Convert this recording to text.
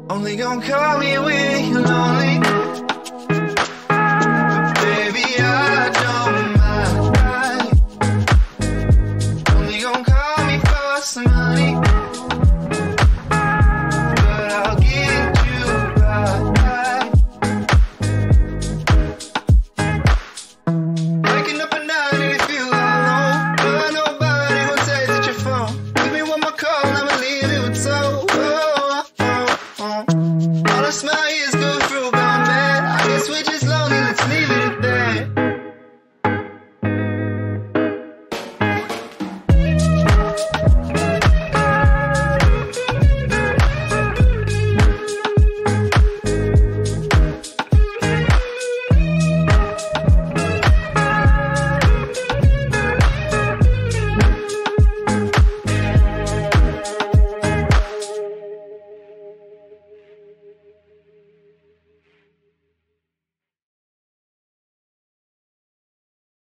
Only gonna call me when you're lonely. But baby, I don't mind. Only gonna call me for some money, but I'll get you right. Waking up at night and you feel alone, but nobody will take at your phone. Give me one more call, I'ma leave you with so. All I smell is